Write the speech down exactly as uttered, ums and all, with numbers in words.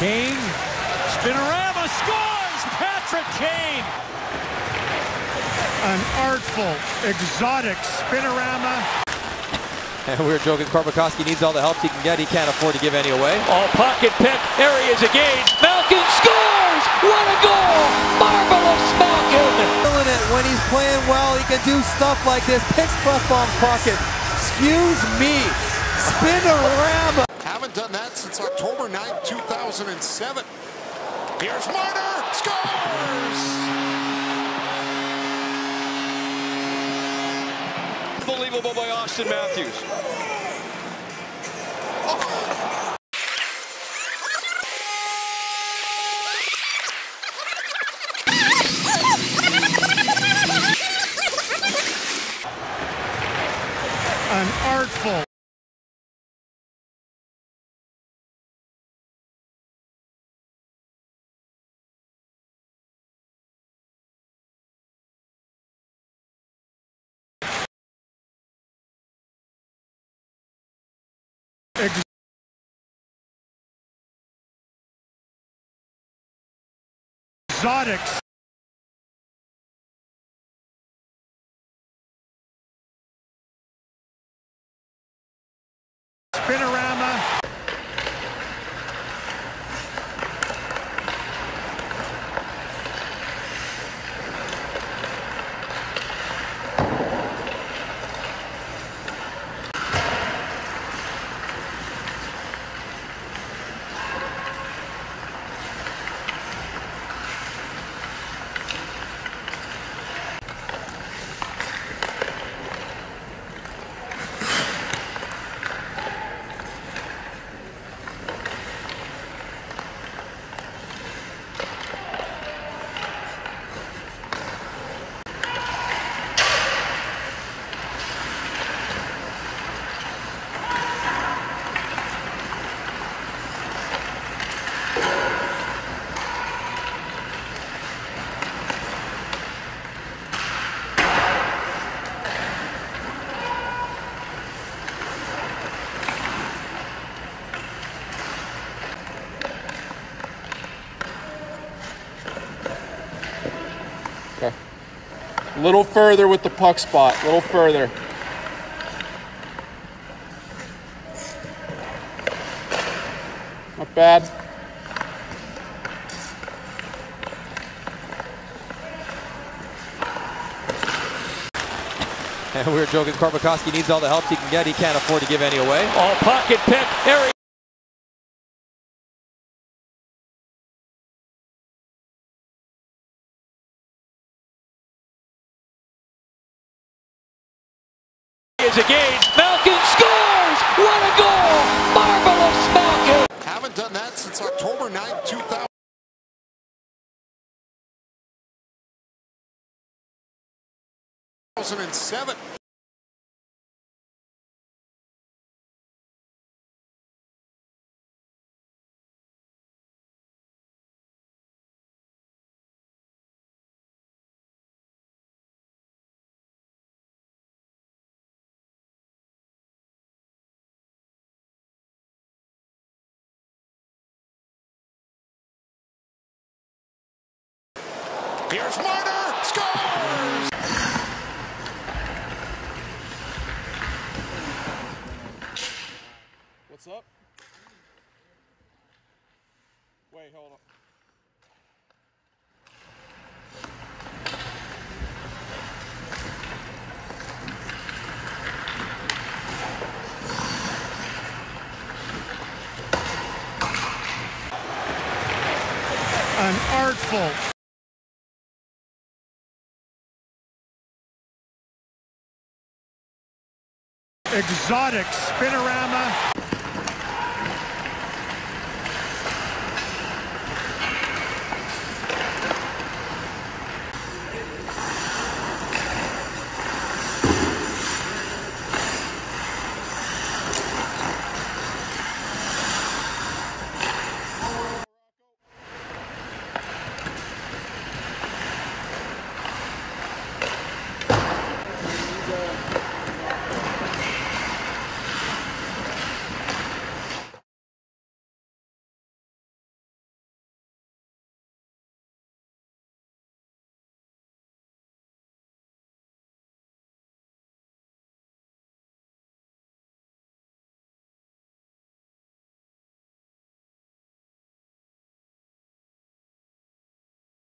Kane, Spin-O-Rama scores! Patrick Kane! An artful, exotic Spin-O-Rama. And we were joking, Korpikoski needs all the help he can get. He can't afford to give any away. Oh, pocket pick. There he is again. Malkin scores! What a goal! Marvelous Malkin! Feeling it when he's playing well. He can do stuff like this. Picks Clefbaum's pocket. Excuse me. Spin-O-Rama. Haven't done that since October ninth, two thousand seven. Here's Marner. Scores! Unbelievable by Austin Matthews. Oh. An artful. Exotics. Spin-O-Rama. Okay. A little further with the puck spot, a little further. Not bad. And we were joking, Korpikoski needs all the help he can get. He can't afford to give any away. Oh, pocket pick. There he is again. Malkin scores! What a goal! Marvelous Malkin! Haven't done that since October ninth, two thousand seven. Here's Marner, scores! What's up? Wait, hold on. An artful. Exotic Spin-O-Rama.